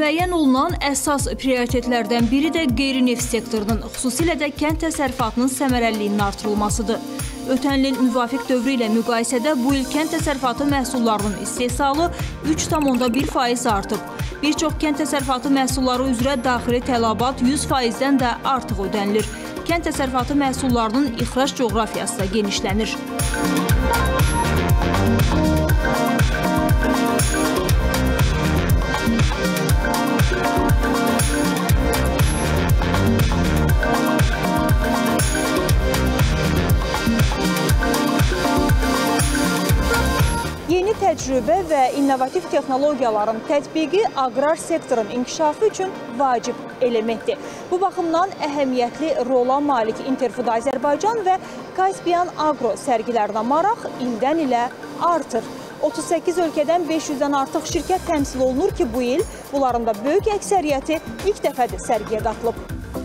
Müəyyən olunan əsas prioritetlərdən biri də qeyri-neft sektorunun, xüsusilə də kənd təsərrüfatının səmərəliliyinin artırılmasıdır. Ötən ilin müvafiq dövrü ilə müqayisədə bu il kənd təsərrüfatı məhsullarının istehsalı 3,1% artıb. Bir çox kənd təsərrüfatı məhsulları üzrə daxili tələbat 100%-dən də artıq ödənilir. Kənd təsərrüfatı məhsullarının ixrac coğrafiyası da genişlənir. Yeni təcrübə və innovativ texnologiyaların tətbiqi aqrar sektorun inkişafı üçün vacib elementdir. Bu baxımdan əhəmiyyətli rola malik Interfood Azərbaycan və Caspian Agro sərgilərinə maraq ildən ilə artır. 38 ölkədən 500-dən artıq şirkət təmsil olunur ki, bu il bunların da böyük əksəriyyəti ilk dəfədir sərgiyə qatılıb.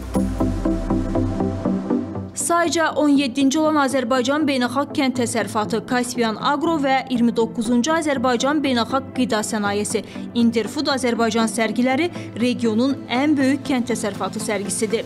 Sayca 17-ci olan Azərbaycan Beynəlxalq Kənd Təsərrüfatı, Caspian Agro və 29-cu Azərbaycan Beynəlxalq Qida Sənayesi, Interfood Azərbaycan sərgiləri regionun ən böyük kənd təsərrüfatı sərgisidir.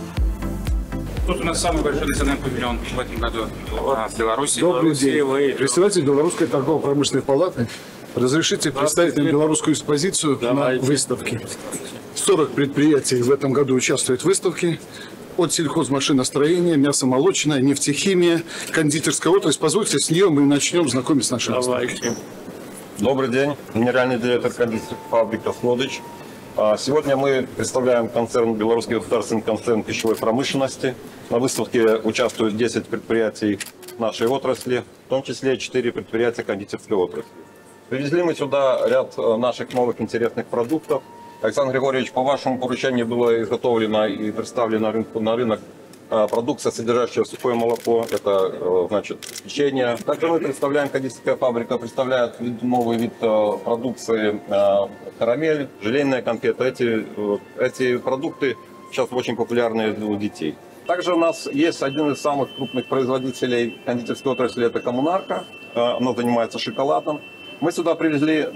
Тут у нас самый большой национальный павильон в этом году в Беларуси. Добрый день. Представитель Белорусской торгово-промышленной палаты. Разрешите представить нам белорусскую экспозицию на выставке. 40 предприятий в этом году участвуют в выставке. От сельхозмашиностроения, мясомолочная, нефтехимия, кондитерская отрасль. Позвольте, с нее мы начнем знакомить с нашим выставкой. Добрый день. Генеральный директор кондитерской фабрики «Слодыч». Сегодня мы представляем концерн, белорусский государственный концерн пищевой промышленности. На выставке участвуют 10 предприятий нашей отрасли, в том числе 4 предприятия кондитерской отрасли. Привезли мы сюда ряд наших новых интересных продуктов. Александр Григорьевич, по вашему поручению было изготовлено и представлено на рынок продукция, содержащая сухое молоко, это значит печенье. Также мы представляем, кондитерская фабрика представляет новый вид продукции карамель, желейные конфеты. Эти продукты сейчас очень популярны у детей. Также у нас есть один из самых крупных производителей кондитерской отрасли, это Коммунарка, она занимается шоколадом. Мы сюда привезли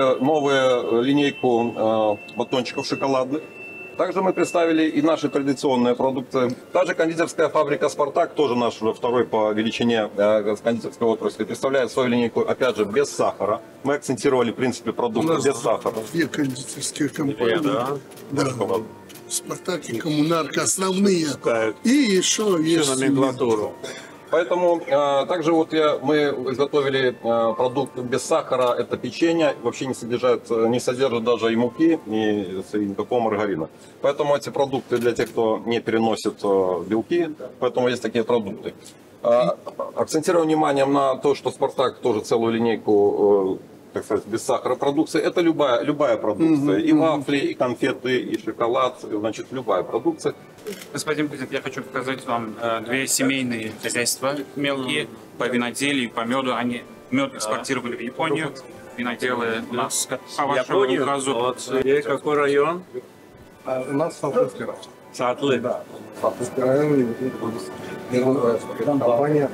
новую линейку батончиков шоколадных. Также мы представили и наши традиционные продукты. Та же кондитерская фабрика «Спартак», тоже наш уже второй по величине кондитерской отрасли, представляет свою линейку, опять же, без сахара. Мы акцентировали, в принципе, продукты без сахара. Две кондитерские компании. Да. «Спартак» и «Коммунарка» основные. И еще есть номенклатуру. Поэтому также вот мы изготовили продукт без сахара, это печенье, вообще не содержит даже и муки, и никакого маргарина. Поэтому эти продукты для тех, кто не переносит белки, поэтому есть такие продукты. Акцентирую внимание на то, что «Спартак» тоже целую линейку, так сказать, без сахара продукции. Это любая продукция, и вафли, и конфеты, и шоколад, значит, любая продукция. Господин президент, я хочу показать вам две семейные хозяйства мелкие по виноделию, по меду. Они мед экспортировали в Японию. Виноделы у нас по вашему указу. Какой район? У нас Сатлыский район. Сатлы. Да. Сатлыский район. Компания.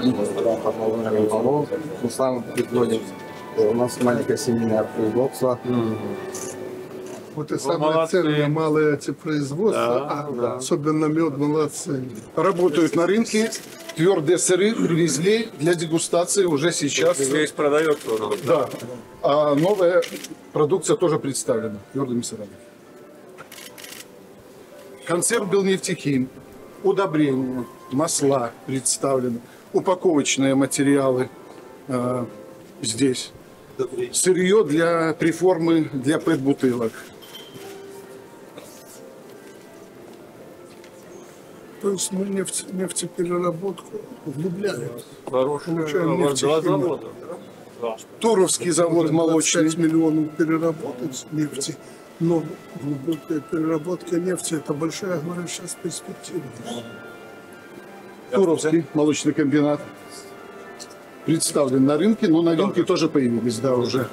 Мы сам производим. У нас маленькое семейное производство. Вот и самое ценное, малые эти производства, особенно мед, молодцы. Работают на рынке, твердые сыры привезли для дегустации уже сейчас. Здесь продается. Да, а новая продукция тоже представлена твердыми сырами. Концерн «Белнефтехим», удобрения, масла представлены, упаковочные материалы здесь, сырье для преформы, для пэт-бутылок. То есть мы нефтепереработку углубляем. Получаем нефтехимию. Туровский завод молочный. 5 миллионов переработать нефти. Но глубокая переработка нефти – это большая, говорю, сейчас перспектива. Туровский молочный комбинат представлен на рынке, но на рынке тоже появились, да, уже.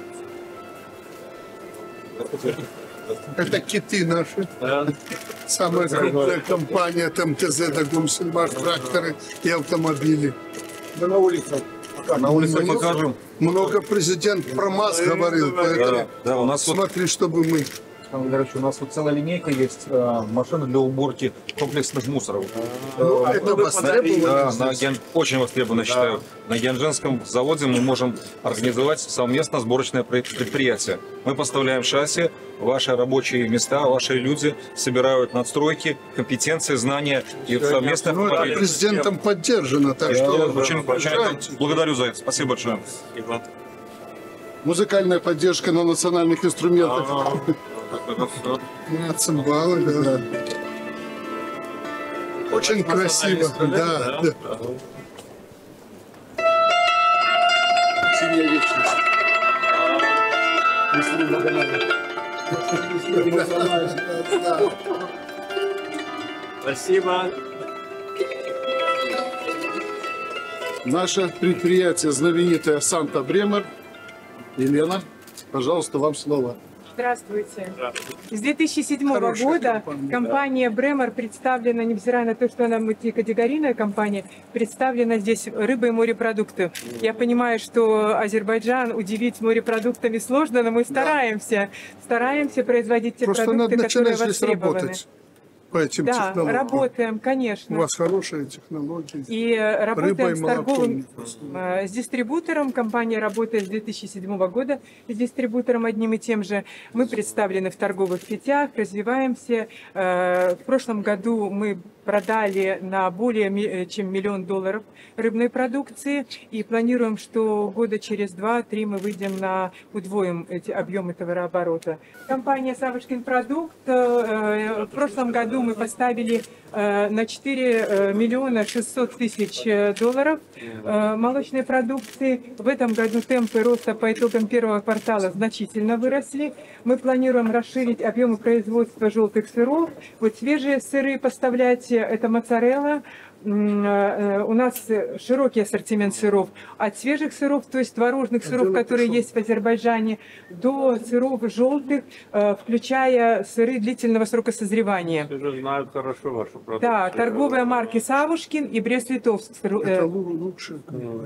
Это киты наши. Самая крупная компания, там ТЗ, Дагомсельмаш, тракторы и автомобили. Да на улице. На улице покажем. Много президент про МАЗ говорил, поэтому да, у нас смотри, чтобы мы У нас вот целая линейка есть машин для уборки комплексных мусоров. Это востребовано. Да, очень востребовано, считаю. На Янженском заводе мы можем организовать совместно сборочное предприятие. Мы поставляем шасси, ваши рабочие места, ваши люди собирают надстройки, компетенции, знания и совместно... Ну, это президентом поддержано, так что... Очень благодарю за это. Спасибо большое. Музыкальная поддержка на национальных инструментах. Цимбалы, да. Очень красиво, да. Синяя вечность. Спасибо. Наше предприятие знаменитое Санта Бремер. Елена, пожалуйста, вам слово. Здравствуйте. С 2007 года компания Бремер представлена, невзирая на то, что она мультикатегорийная компания, представлена здесь рыба и морепродукты. Я понимаю, что Азербайджан удивить морепродуктами сложно, но мы стараемся производить те продукты, которые востребованы. По этим да, технологиям. Работаем, конечно. У вас хорошие технологии. И работаем с торговым, молоком. с дистрибутором. Компания работает с 2007 года с дистрибутором одним и тем же. Мы представлены в торговых сетях, развиваемся. В прошлом году мы продали на более чем $1 миллион рыбной продукции и планируем, что года через 2-3 мы выйдем удвоим эти объемы товарооборота. Компания Савушкин Продукт в прошлом году мы поставили на $4 600 000 молочной продукции. В этом году темпы роста по итогам первого квартала значительно выросли. Мы планируем расширить объемы производства желтых сыров. Вот свежие сыры поставлять, это моцарелла. У нас широкий ассортимент сыров. От свежих сыров, то есть творожных сыров, которые есть в Азербайджане, до сыров желтых, включая сыры длительного срока созревания. Все же знают хорошо вашу продукцию. Да, торговые марки Савушкин и Брест-Литовск. Это лучше.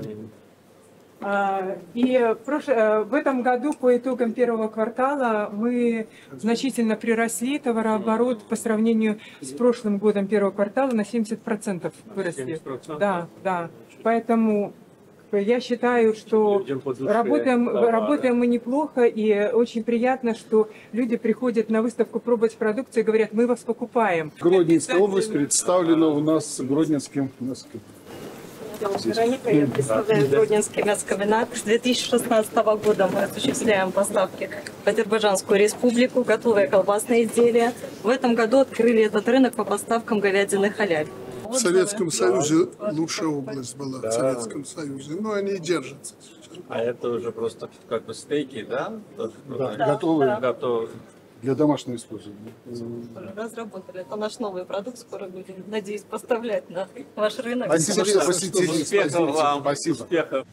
И в этом году по итогам первого квартала мы значительно приросли, товарооборот по сравнению с прошлым годом первого квартала на 70% выросли. 70%? Да. Поэтому я считаю, что работаем мы неплохо, и очень приятно, что люди приходят на выставку пробовать продукцию и говорят, мы вас покупаем. Гродненская область представлена у нас Гродненским мяском. Вероника, я представляю Гродненский мясокомбинат. С 2016 года мы осуществляем поставки в Азербайджанскую республику, готовые колбасные изделия. В этом году открыли этот рынок по поставкам говядины халяль. В Советском Союзе лучшая область была, в Советском Союзе, но они держатся. А это уже просто как бы стейки, да? Да, готовые для домашнего использования. Разработали. Это наш новый продукт. Скоро будем, надеюсь, поставлять на ваш рынок. Спасибо, что посетили. Успехов вам. Спасибо. Успехов.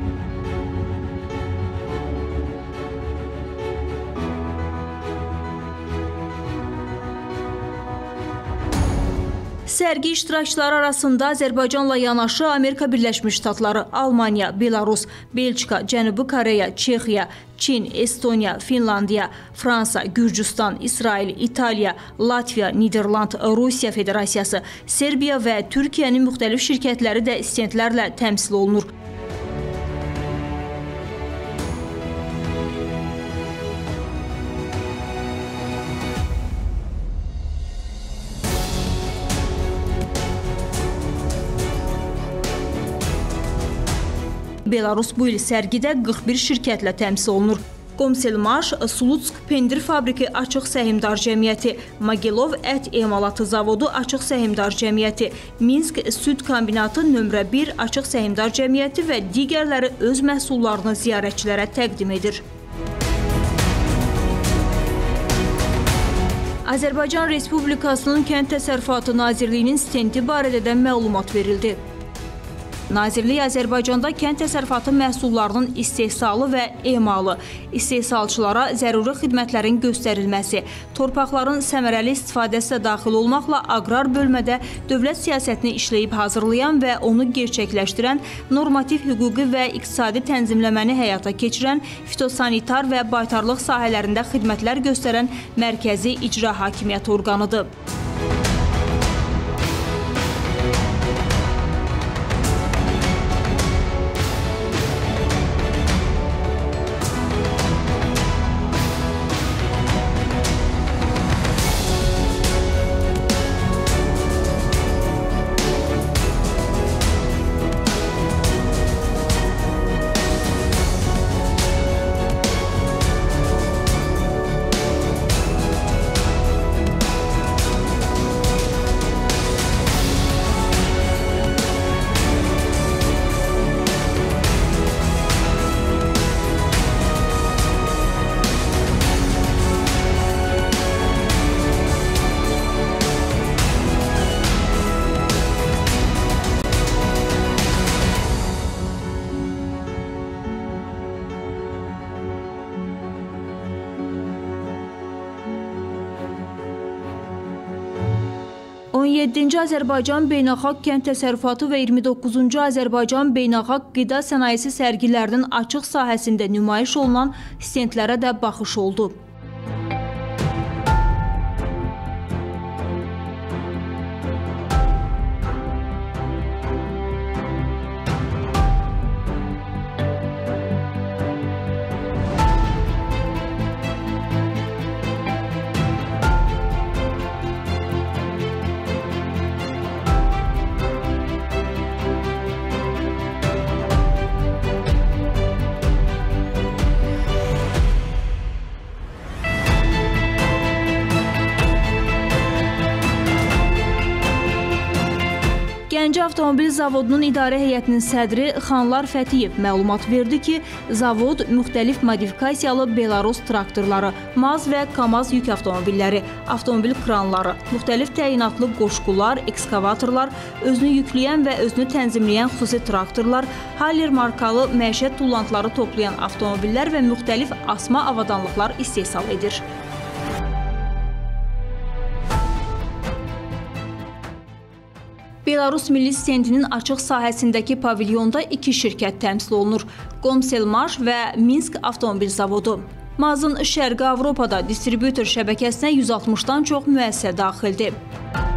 Sərgi iştirakçıları arasında Azərbaycanla yanaşı Amerika Birləşmiş Ştatları, Almaniya, Belarus, Belçika, Cənubi Koreya, Çexiya, Çin, Estoniya, Finlandiya, Fransa, Gürcüstan, İsrail, İtaliya, Latviya, Niderland, Rusiya Federasiyası, Serbiya və Türkiyənin müxtəlif şirkətləri də stendlərlə təmsil olunur. Belarus bu il sərgidə 41 şirkətlə təmsil olunur. Komselmaş, Slutsk Pendir Fabriki Açıq Səhmdar Cəmiyyəti, Magilov Ət Emalatı Zavodu Açıq Səhmdar Cəmiyyəti, Minsk Süd Kombinatı nömrə 1 Açıq Səhmdar Cəmiyyəti və digərləri öz məhsullarını ziyarətçilərə təqdim edir. Azərbaycan Respublikasının Kənd Təsərrüfatı Nazirliyinin stendi barədə də məlumat verildi. Nazirlik Azərbaycanda kənd təsərrüfatı məhsullarının istehsalı və emalı, istehsalçılara zəruri xidmətlərin göstərilməsi, torpaqların səmərəli istifadəsi də daxil olmaqla aqrar bölmədə dövlət siyasətini işləyib hazırlayan və onu gerçəkləşdirən, normativ hüquqi və iqtisadi tənzimləməni həyata keçirən, fitosanitar və baytarlıq sahələrində xidmətlər göstərən mərkəzi icra hakimiyyəti orqanıdır. Azərbaycan Beynəlxalq Kənd Təsərrüfatı və 29-cu Azərbaycan Beynəlxalq Qida Sənayesi sərgilərinin açıq sahəsində nümayiş olunan stendlərə də baxış oldu. Gəncə Avtomobil Zavodunun idarə heyətinin sədri Xanlar Fətiyev məlumat verdi ki, zavod müxtəlif modifikasiyalı Belarus traktorları, MAZ və KAMAZ yük avtomobilləri, avtomobil kranları, müxtəlif təyinatlı qoşqular, ekskavatorlar, özünü yükləyən və özünü tənzimləyən xüsusi traktorlar, Haller markalı məişət tullantıları toplayan avtomobillər və müxtəlif asma avadanlıqlar istehsal edir. Belarus Milli Stendinin açıq sahəsindəki pavilyonda 2 şirkət təmsil olunur. Komselmaş və Minsk Avtomobil Zavodu. MAZ-ın Şərqi Avropada distributor şəbəkəsinə 160-dan çox müəssisə daxildir.